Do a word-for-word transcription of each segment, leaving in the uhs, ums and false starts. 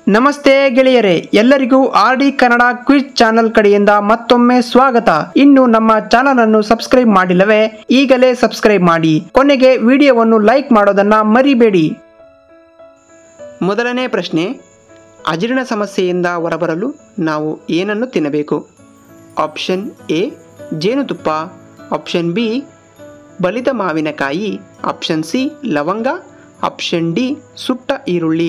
ನಮಸ್ತೆ ಗೆಳೆಯರೇ, ಎಲ್ಲರಿಗೂ R D Kannada quiz channel ಕಡೆಯಿಂದ ಮತ್ತೊಮ್ಮೆ ಸ್ವಾಗತ. ಇನ್ನು ನಮ್ಮ ಚಾನೆಲ್ ಅನ್ನು ಸಬ್ಸ್ಕ್ರೈಬ್ ಮಾಡಿಲ್ಲವೇ ಈಗಲೇ ಸಬ್ಸ್ಕ್ರೈಬ್ ಮಾಡಿ. ಕೊನೆಗೆ ವಿಡಿಯೋವನ್ನು ಲೈಕ್ ಮಾಡೋದನ್ನ ಮರಿಬೇಡಿ. ಮೊದಲನೇ ಪ್ರಶ್ನೆ, ಅಜೀರ್ಣ ಸಮಸ್ಯೆಯಿಂದ ಹೊರಬರಲು ನಾವು ಏನನ್ನು ತಿನ್ನಬೇಕು? ಆಪ್ಷನ್ ಎ ಜೇನುತುಪ್ಪ, ಆಪ್ಷನ್ ಬಿ ಬಲಿತ ಮಾವಿನಕಾಯಿ, ಆಪ್ಷನ್ ಸಿ ಲವಂಗ, ಆಪ್ಷನ್ ಡಿ ಸುಟ್ಟ ಈರುಳ್ಳಿ.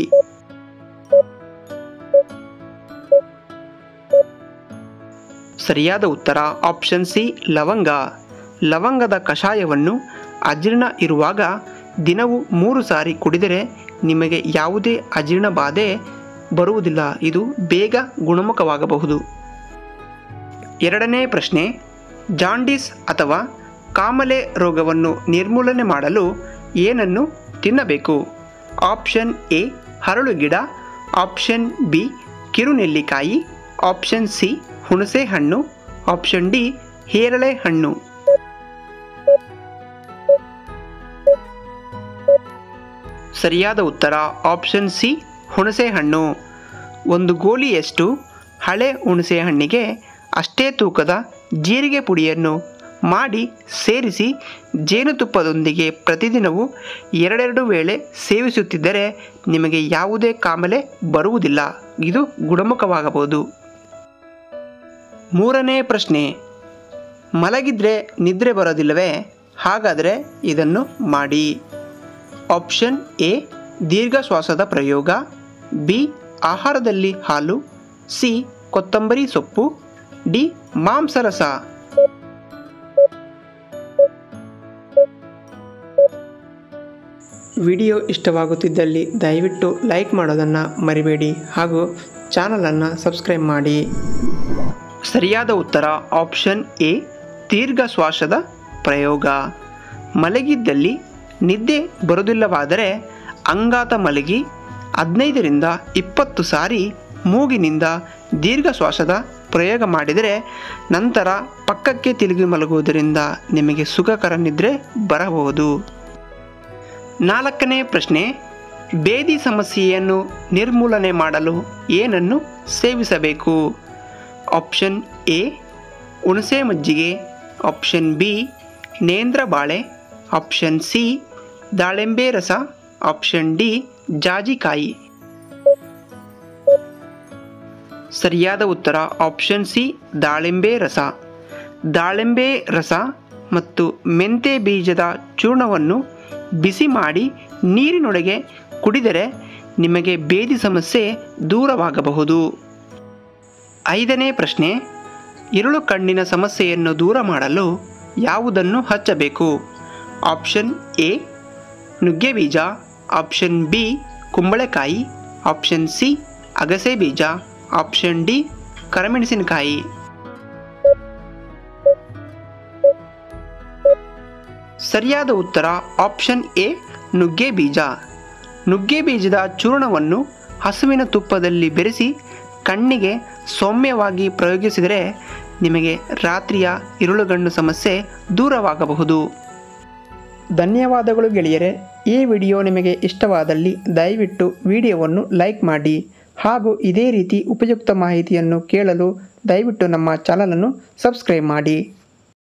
ಸರಿಯಾದ ಉತ್ತರ ಆಪ್ಷನ್ ಸಿ ಲವಂಗ. ಲವಂಗದ ಕಷಾಯವನ್ನು ಅಜೀರ್ಣ ಇರುವಾಗ ದಿನವೂ ಮೂರು ಸಾರಿ ಕುಡಿದರೆ ನಿಮಗೆ ಯಾವುದೇ ಅಜೀರ್ಣ ಬಾಧೆ ಬರುವುದಿಲ್ಲ. ಇದು ಬೇಗ ಗುಣಮುಖವಾಗಬಹುದು. ಎರಡನೇ ಪ್ರಶ್ನೆ, ಜಾಂಡೀಸ್ ಅಥವಾ ಕಾಮಲೆ ರೋಗವನ್ನು ನಿರ್ಮೂಲನೆ ಮಾಡಲು ಏನನ್ನು ತಿನ್ನಬೇಕು? ಆಪ್ಷನ್ ಎ ಹರಳು ಗಿಡ, ಆಪ್ಷನ್ ಬಿ ಕಿರುನೆಲ್ಲಿಕಾಯಿ, ಆಪ್ಷನ್ ಸಿ ಹುಣಸೆ ಹಣ್ಣು, ಆಪ್ಷನ್ ಡಿ ಹೇರಳೆ ಹಣ್ಣು. ಸರಿಯಾದ ಉತ್ತರ ಆಪ್ಷನ್ ಸಿ ಹುಣಸೆ ಹಣ್ಣು. ಒಂದು ಗೋಲಿಯಷ್ಟು ಹಳೆ ಹುಣಸೆ ಹಣ್ಣಿಗೆ ಅಷ್ಟೇ ತೂಕದ ಜೀರಿಗೆ ಪುಡಿಯನ್ನು ಮಾಡಿ ಸೇರಿಸಿ ಜೇನುತುಪ್ಪದೊಂದಿಗೆ ಪ್ರತಿದಿನವೂ ಎರಡೆರಡು ವೇಳೆ ಸೇವಿಸುತ್ತಿದ್ದರೆ ನಿಮಗೆ ಯಾವುದೇ ಕಾಮಲೆ ಬರುವುದಿಲ್ಲ. ಇದು ಗುಣಮುಖವಾಗಬಹುದು. ಮೂರನೇ ಪ್ರಶ್ನೆ, ಮಲಗಿದ್ರೆ ನಿದ್ರೆ ಬರೋದಿಲ್ಲವೇ? ಹಾಗಾದರೆ ಇದನ್ನು ಮಾಡಿ. ಆಪ್ಷನ್ ಎ ದೀರ್ಘ ಶ್ವಾಸದ ಪ್ರಯೋಗ, ಬಿ ಆಹಾರದಲ್ಲಿ ಹಾಲು, ಸಿ ಕೊತ್ತಂಬರಿ ಸೊಪ್ಪು, ಡಿ ಮಾಂಸರಸ. ವಿಡಿಯೋ ಇಷ್ಟವಾಗುತ್ತಿದ್ದಲ್ಲಿ ದಯವಿಟ್ಟು ಲೈಕ್ ಮಾಡೋದನ್ನು ಮರಿಬೇಡಿ ಹಾಗೂ ಚಾನಲನ್ನು ಸಬ್ಸ್ಕ್ರೈಬ್ ಮಾಡಿ. ಸರಿಯಾದ ಉತ್ತರ ಆಪ್ಷನ್ ಎ ದೀರ್ಘ ಶ್ವಾಸದ ಪ್ರಯೋಗ. ಮಲಗಿದ್ದಲ್ಲಿ ನಿದ್ದೆ ಬರುವುದಿಲ್ಲವಾದರೆ ಅಂಗಾತ ಮಲಗಿ ಹದಿನೈದರಿಂದ ಇಪ್ಪತ್ತು ಸಾರಿ ಮೂಗಿನಿಂದ ದೀರ್ಘ ಶ್ವಾಸದ ಪ್ರಯೋಗ ಮಾಡಿದರೆ ನಂತರ ಪಕ್ಕಕ್ಕೆ ತಿರುಗಿ ಮಲಗುವುದರಿಂದ ನಿಮಗೆ ಸುಖಕರ ನಿದ್ರೆ ಬರಬಹುದು. ನಾಲ್ಕನೇ ಪ್ರಶ್ನೆ, ಬೇದಿ ಸಮಸ್ಯೆಯನ್ನು ನಿರ್ಮೂಲನೆ ಮಾಡಲು ಏನನ್ನು ಸೇವಿಸಬೇಕು? ಆಪ್ಷನ್ ಎ ಹುಣಸೆ ಮಜ್ಜಿಗೆ, ಆಪ್ಷನ್ ಬಿ ನೇಂದ್ರ ಬಾಳೆ, ಆಪ್ಷನ್ ಸಿ ದಾಳಿಂಬೆ ರಸ, ಆಪ್ಷನ್ ಡಿ ಜಾಜಿಕಾಯಿ. ಸರಿಯಾದ ಉತ್ತರ ಆಪ್ಷನ್ ಸಿ ದಾಳಿಂಬೆ ರಸ. ದಾಳಿಂಬೆ ರಸ ಮತ್ತು ಮೆಂತೆ ಬೀಜದ ಚೂರ್ಣವನ್ನು ಬಿಸಿ ಮಾಡಿ ನೀರಿನೊಳಗೆ ಕುಡಿದರೆ ನಿಮಗೆ ಬೇದಿ ಸಮಸ್ಯೆ ದೂರವಾಗಬಹುದು. ಐದನೇ ಪ್ರಶ್ನೆ, ಇರುಳು ಕಣ್ಣಿನ ಸಮಸ್ಯೆಯನ್ನು ದೂರ ಮಾಡಲು ಯಾವುದನ್ನು ಹಚ್ಚಬೇಕು? ಆಪ್ಷನ್ ಎ ನುಗ್ಗೆ ಬೀಜ, ಆಪ್ಷನ್ ಬಿ ಕುಂಬಳಕಾಯಿ, ಆಪ್ಷನ್ ಸಿ ಅಗಸೆ ಬೀಜ, ಆಪ್ಷನ್ ಡಿ ಕರಿಮೆಣಸಿನಕಾಯಿ. ಸರಿಯಾದ ಉತ್ತರ ಆಪ್ಷನ್ ಎ ನುಗ್ಗೆ ಬೀಜ. ನುಗ್ಗೆ ಬೀಜದ ಚೂರ್ಣವನ್ನು ಹಸುವಿನ ತುಪ್ಪದಲ್ಲಿ ಬೆರೆಸಿ ಕಣ್ಣಿಗೆ ಸೌಮ್ಯವಾಗಿ ಪ್ರಯೋಗಿಸಿದರೆ ನಿಮಗೆ ರಾತ್ರಿಯ ಇರುಳುಗಣ್ಣು ಸಮಸ್ಯೆ ದೂರವಾಗಬಹುದು. ಧನ್ಯವಾದಗಳು ಗೆಳೆಯರೇ. ಈ ವಿಡಿಯೋ ನಿಮಗೆ ಇಷ್ಟವಾದಲ್ಲಿ ದಯವಿಟ್ಟು ವಿಡಿಯೋವನ್ನು ಲೈಕ್ ಮಾಡಿ ಹಾಗೂ ಇದೇ ರೀತಿ ಉಪಯುಕ್ತ ಮಾಹಿತಿಯನ್ನು ಕೇಳಲು ದಯವಿಟ್ಟು ನಮ್ಮ ಚಾನಲನ್ನು ಸಬ್ಸ್ಕ್ರೈಬ್ ಮಾಡಿ.